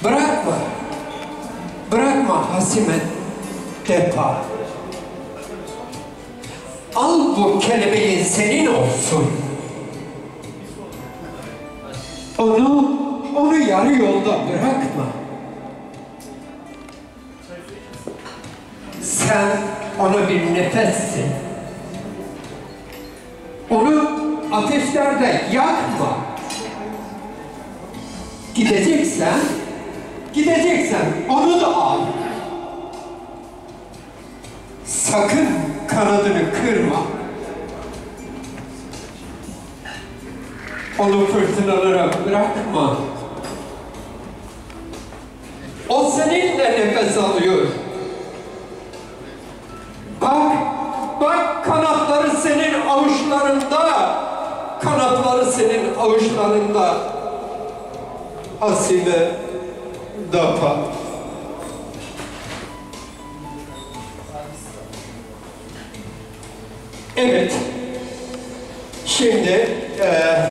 Bırakma. Bırakma Hasime Depa. Al bu kelebeğin senin olsun. Onu yarı yolda bırakma. Sen ona bir nefessin. Onu ateşlerde yakma. Gideceksen onu da al. Sakın kanadını kırma. Onu fırtınalara bırakma. O seninle nefes alıyor. Bak kanatları senin avuçlarında. Kanatları senin avuçlarında. Hasime Depa. Evet. Şimdi